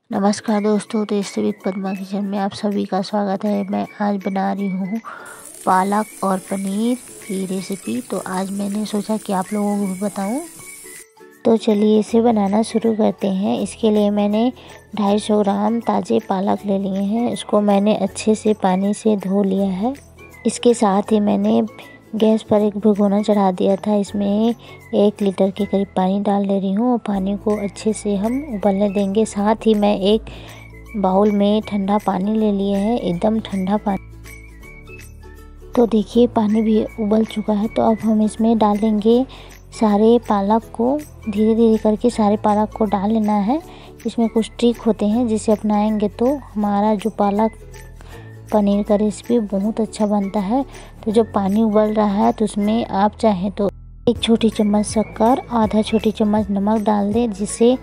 नमस्कार दोस्तों, tasty with Padma kitchen में आप सभी का स्वागत है। मैं आज बना रही हूँ पालक और पनीर की रेसिपी। तो आज मैंने सोचा कि आप लोगों को भी बताऊँ। तो चलिए इसे बनाना शुरू करते हैं। इसके लिए मैंने 250 ग्राम ताज़े पालक ले लिए हैं। इसको मैंने अच्छे से पानी से धो लिया है। इसके साथ ही मैंने गैस पर एक भगोना चढ़ा दिया था। इसमें 1 लीटर के करीब पानी डाल दे रही हूँ और पानी को अच्छे से हम उबलने देंगे। साथ ही मैं एक बाउल में ठंडा पानी ले लिए है, एकदम ठंडा पानी। तो देखिए पानी भी उबल चुका है। तो अब हम इसमें डालेंगे सारे पालक को। धीरे धीरे करके सारे पालक को डाल लेना है। इसमें कुछ ट्रिक होते हैं जिसे अपनाएंगे तो हमारा जो पालक पनीर का रेसिपी बहुत अच्छा बनता है। तो जब पानी उबल रहा है तो उसमें आप चाहें तो 1 छोटी चम्मच शक्कर, आधा छोटी चम्मच नमक डाल दें, जिससे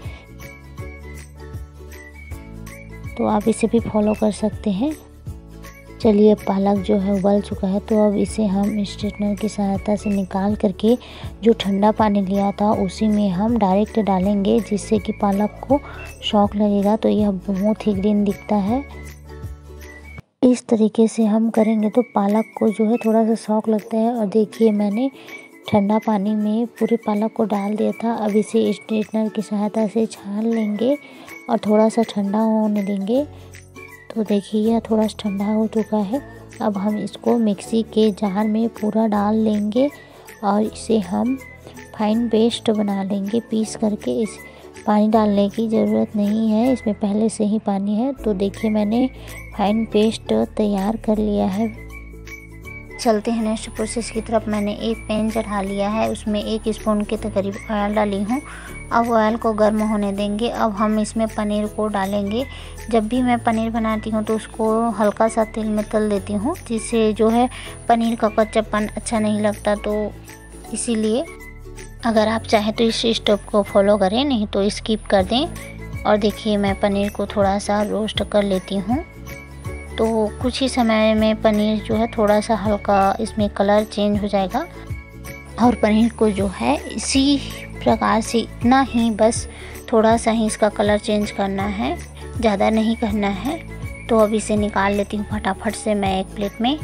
तो आप इसे भी फॉलो कर सकते हैं। चलिए पालक जो है उबल चुका है। तो अब इसे हम स्ट्रेटनर की सहायता से निकाल करके जो ठंडा पानी लिया था उसी में हम डायरेक्ट डालेंगे, जिससे कि पालक को शॉक लगेगा तो यह बहुत ही ग्रीन दिखता है। इस तरीके से हम करेंगे तो पालक को जो है थोड़ा सा शॉक लगता है। और देखिए मैंने ठंडा पानी में पूरे पालक को डाल दिया था। अब इसे स्ट्रेटनर की सहायता से छान लेंगे और थोड़ा सा ठंडा होने देंगे। तो देखिए यह थोड़ा सा ठंडा हो चुका है। अब हम इसको मिक्सी के जार में पूरा डाल लेंगे और इसे हम फाइन पेस्ट बना लेंगे पीस करके। इस पानी डालने की ज़रूरत नहीं है, इसमें पहले से ही पानी है। तो देखिए मैंने फाइन पेस्ट तैयार कर लिया है। चलते हैं नेक्स्ट प्रोसेस की तरफ। मैंने एक पैन चढ़ा लिया है, उसमें 1 स्पून के करीब ऑयल डाली हूँ। अब ऑयल को गर्म होने देंगे। अब हम इसमें पनीर को डालेंगे। जब भी मैं पनीर बनाती हूँ तो उसको हल्का सा तेल में तल देती हूँ, जिससे जो है पनीर का कच्चापन अच्छा नहीं लगता। तो इसीलिए अगर आप चाहें तो इस स्टेप को फॉलो करें, नहीं तो स्किप कर दें। और देखिए मैं पनीर को थोड़ा सा रोस्ट कर लेती हूँ। तो कुछ ही समय में पनीर जो है थोड़ा सा हल्का इसमें कलर चेंज हो जाएगा। और पनीर को जो है इसी प्रकार से इतना ही, बस थोड़ा सा ही इसका कलर चेंज करना है, ज़्यादा नहीं करना है। तो अब इसे निकाल लेती हूँ फटाफट से मैं एक प्लेट में।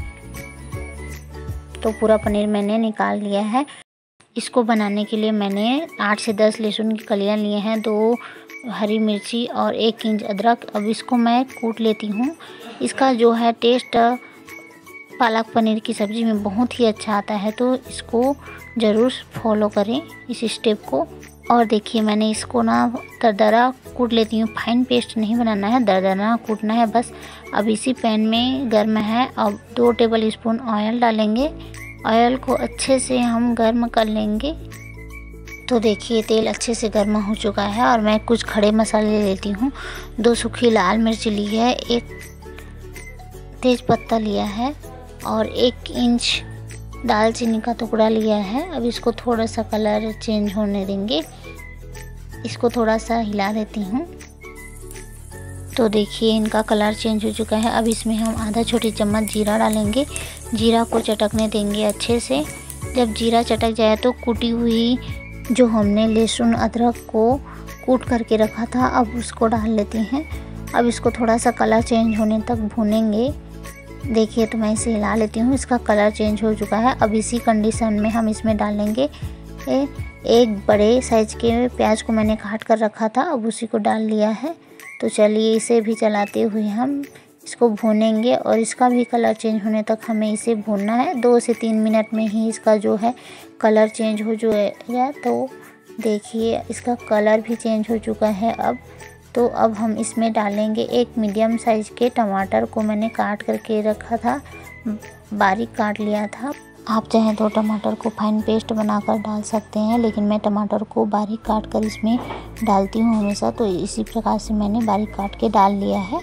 तो पूरा पनीर मैंने निकाल लिया है। इसको बनाने के लिए मैंने 8 से 10 लहसुन की कलियाँ लिए हैं, 2 हरी मिर्ची और 1 इंच अदरक। अब इसको मैं कूट लेती हूँ। इसका जो है टेस्ट पालक पनीर की सब्ज़ी में बहुत ही अच्छा आता है, तो इसको ज़रूर फॉलो करें इस स्टेप को। और देखिए मैंने इसको ना दरदरा कूट लेती हूँ। फाइन पेस्ट नहीं बनाना है, दरदरा कूटना है बस। अब इसी पैन में गर्म है। अब 2 टेबल स्पून ऑयल डालेंगे। ऑयल को अच्छे से हम गर्म कर लेंगे। तो देखिए तेल अच्छे से गर्म हो चुका है और मैं कुछ खड़े मसाले लेती हूँ। 2 सूखी लाल मिर्च ली है, 1 तेज पत्ता लिया है और 1 इंच दालचीनी का टुकड़ा लिया है। अब इसको थोड़ा सा कलर चेंज होने देंगे। इसको थोड़ा सा हिला देती हूँ। तो देखिए इनका कलर चेंज हो चुका है। अब इसमें हम आधा छोटी चम्मच जीरा डालेंगे। जीरा को चटकने देंगे अच्छे से। जब जीरा चटक जाए तो कुटी हुई जो हमने लहसुन अदरक को कूट करके रखा था, अब उसको डाल लेते हैं। अब इसको थोड़ा सा कलर चेंज होने तक भूनेंगे। देखिए तो मैं इसे हिला लेती हूँ, इसका कलर चेंज हो चुका है। अब इसी कंडीशन में हम इसमें डालेंगे 1 बड़े साइज के प्याज को मैंने काट कर रखा था, अब उसी को डाल लिया है। तो चलिए इसे भी चलाते हुए हम इसको भूनेंगे और इसका भी कलर चेंज होने तक हमें इसे भूनना है। 2 से 3 मिनट में ही इसका जो है कलर चेंज हो जाएगा। तो देखिए इसका कलर भी चेंज हो चुका है अब। तो अब हम इसमें डालेंगे 1 मीडियम साइज़ के टमाटर को मैंने काट करके रखा था, बारीक काट लिया था। आप चाहें तो टमाटर को फाइन पेस्ट बनाकर डाल सकते हैं, लेकिन मैं टमाटर को बारीक काट कर इसमें डालती हूँ हमेशा। तो इसी प्रकार से मैंने बारीक काट के डाल लिया है।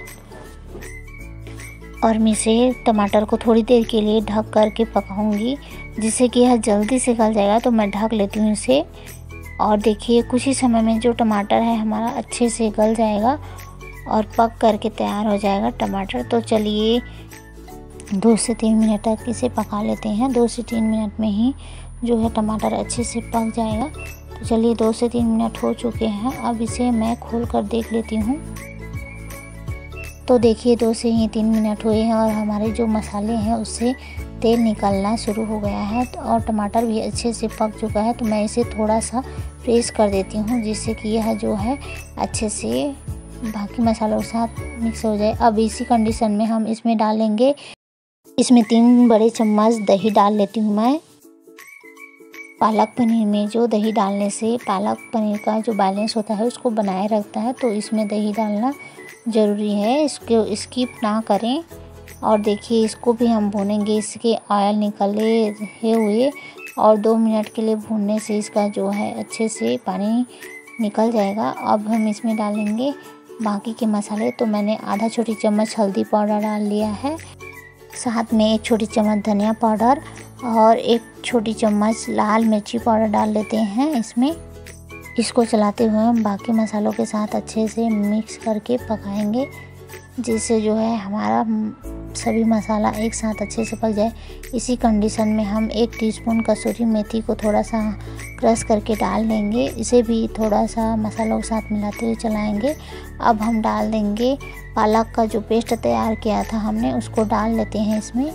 और मैं इसे टमाटर को थोड़ी देर के लिए ढक करके पकाऊंगी, जिससे कि यह जल्दी से गल जाएगा। तो मैं ढक लेती हूँ इसे। और देखिए कुछ ही समय में जो टमाटर है हमारा अच्छे से गल जाएगा और पक करके तैयार हो जाएगा टमाटर। तो चलिए 2 से 3 मिनट तक इसे पका लेते हैं। 2 से 3 मिनट में ही जो है टमाटर अच्छे से पक जाएगा। तो चलिए 2 से 3 मिनट हो चुके हैं। अब इसे मैं खोल कर देख लेती हूँ। तो देखिए 2 से ही 3 मिनट हुए हैं और हमारे जो मसाले हैं उससे तेल निकलना शुरू हो गया है और टमाटर भी अच्छे से पक चुका है। तो मैं इसे थोड़ा सा प्रेस कर देती हूँ जिससे कि यह जो है अच्छे से बाकी मसालों के साथ मिक्स हो जाए। अब इसी कंडीशन में हम इसमें डालेंगे, इसमें 3 बड़े चम्मच दही डाल लेती हूँ मैं। पालक पनीर में जो दही डालने से पालक पनीर का जो बैलेंस होता है उसको बनाए रखता है, तो इसमें दही डालना ज़रूरी है, इसको स्किप ना करें। और देखिए इसको भी हम भूनेंगे, इसके ऑयल निकले हुए और 2 मिनट के लिए भूनने से इसका जो है अच्छे से पानी निकल जाएगा। अब हम इसमें डालेंगे बाकी के मसाले। तो मैंने आधा छोटी चम्मच हल्दी पाउडर डाल लिया है, साथ में 1 छोटी चम्मच धनिया पाउडर और 1 छोटी चम्मच लाल मिर्ची पाउडर डाल लेते हैं इसमें। इसको चलाते हुए हम बाकी मसालों के साथ अच्छे से मिक्स करके पकाएंगे, जिससे जो है हमारा सभी मसाला एक साथ अच्छे से पक जाए। इसी कंडीशन में हम 1 टीस्पून कसूरी मेथी को थोड़ा सा क्रश करके डाल देंगे, इसे भी थोड़ा सा मसालों के साथ मिलाते हुए चलाएंगे। अब हम डाल देंगे पालक का जो पेस्ट तैयार किया था हमने, उसको डाल लेते हैं इसमें।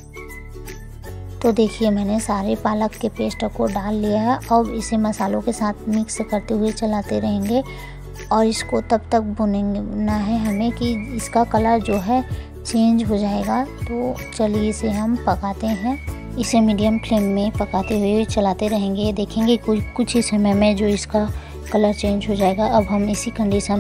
तो देखिए मैंने सारे पालक के पेस्ट को डाल लिया है। अब इसे मसालों के साथ मिक्स करते हुए चलाते रहेंगे और इसको तब तक भुनना है हमें कि इसका कलर जो है चेंज हो जाएगा। तो चलिए इसे हम पकाते हैं, इसे मीडियम फ्लेम में पकाते हुए चलाते रहेंगे। देखेंगे कुछ ही समय में जो इसका कलर चेंज हो जाएगा। अब हम इसी कंडीशन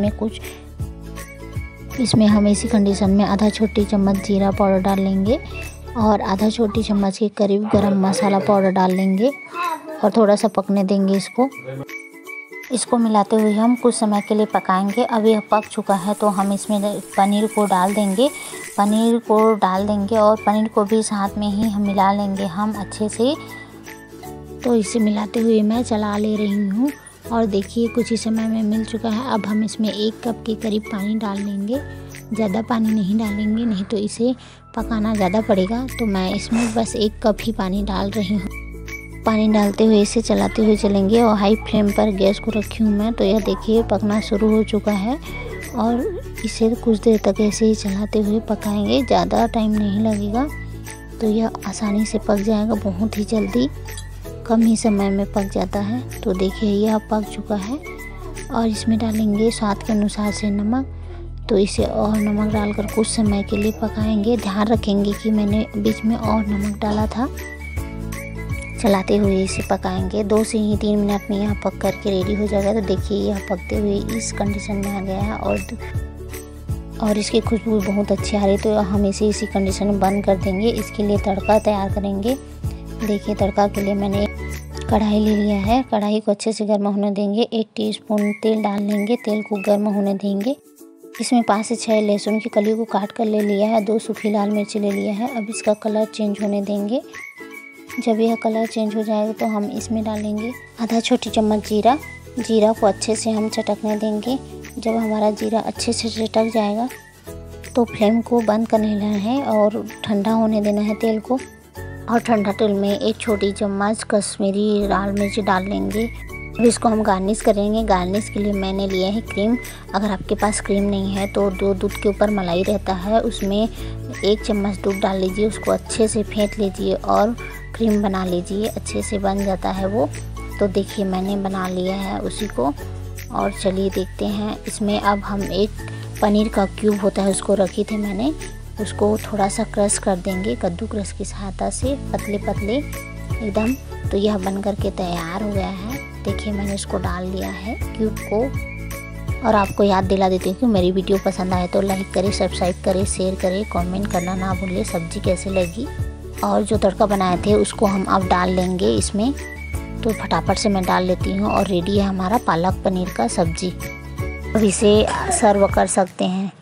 में आधा छोटी चम्मच जीरा पाउडर डाल लेंगे और आधा छोटी चम्मच के करीब गरम मसाला पाउडर डाल लेंगे और थोड़ा सा पकने देंगे इसको मिलाते हुए हम कुछ समय के लिए पकाएंगे। अब यह पक चुका है तो हम इसमें पनीर को डाल देंगे और पनीर को भी साथ में ही हम मिला लेंगे हम अच्छे से। तो इसे मिलाते हुए मैं चला ले रही हूँ और देखिए कुछ ही समय में मिल चुका है। अब हम इसमें 1 कप के करीब पानी डाल लेंगे, ज़्यादा पानी नहीं डालेंगे, नहीं तो इसे पकाना ज़्यादा पड़ेगा। तो मैं इसमें बस 1 कप ही पानी डाल रही हूँ। पानी डालते हुए इसे चलाते हुए चलेंगे और हाई फ्लेम पर गैस को रखी हूँ मैं। तो यह देखिए पकना शुरू हो चुका है और इसे कुछ देर तक ऐसे ही चलाते हुए पकाएंगे, ज़्यादा टाइम नहीं लगेगा। तो यह आसानी से पक जाएगा, बहुत ही जल्दी कम ही समय में पक जाता है। तो देखिए यह पक चुका है और इसमें डालेंगे स्वाद के अनुसार से नमक। तो इसे और नमक डालकर कुछ समय के लिए पकाएंगे। ध्यान रखेंगे कि मैंने बीच में और नमक डाला था। चलाते हुए इसे पकाएंगे, 2 से ही 3 मिनट में यह पक करके रेडी हो जाएगा। तो देखिए यह पकते हुए इस कंडीशन में आ गया है और इसकी खुशबू बहुत अच्छी आ रही है। तो हम इसे इसी कंडीशन में बंद कर देंगे। इसके लिए तड़का तैयार करेंगे। देखिए तड़का के लिए मैंने कढ़ाई ले लिया है, कढ़ाई को अच्छे से गर्म होने देंगे। 1 टीस्पून तेल डाल लेंगे, तेल को गर्म होने देंगे। इसमें 5 से 6 लहसुन की कली को काट कर ले लिया है, 2 सूखी लाल मिर्ची ले लिया है। अब इसका कलर चेंज होने देंगे। जब यह कलर चेंज हो जाएगा तो हम इसमें डालेंगे आधा छोटी चम्मच जीरा को अच्छे से हम चटकने देंगे। जब हमारा जीरा अच्छे से चटक जाएगा तो फ्लेम को बंद कर लेना है और ठंडा होने देना है तेल को। और ठंडा तेल में 1 छोटी चम्मच कश्मीरी लाल मिर्च डाल लेंगे। अब इसको हम गार्निश करेंगे। गार्निश के लिए मैंने लिया है क्रीम। अगर आपके पास क्रीम नहीं है तो दूध के ऊपर मलाई रहता है, उसमें 1 चम्मच दूध डाल लीजिए, उसको अच्छे से फेंट लीजिए और क्रीम बना लीजिए, अच्छे से बन जाता है वो। तो देखिए मैंने बना लिया है उसी को और चलिए देखते हैं। इसमें अब हम 1 पनीर का क्यूब होता है उसको रखी थी मैंने, उसको थोड़ा सा क्रश कर देंगे कद्दू क्रश की सहायता से, पतले पतले एकदम। तो यह बन करके तैयार हो गया है। देखिए मैंने इसको डाल लिया है क्यूब को। और आपको याद दिला देती हूँ कि मेरी वीडियो पसंद आए तो लाइक करें, सब्सक्राइब करें, शेयर करें, कमेंट करना ना भूलें सब्ज़ी कैसे लगी। और जो तड़का बनाए थे उसको हम अब डाल लेंगे इसमें। तो फटाफट से मैं डाल लेती हूँ और रेडी है हमारा पालक पनीर का सब्ज़ी। अब इसे सर्व कर सकते हैं।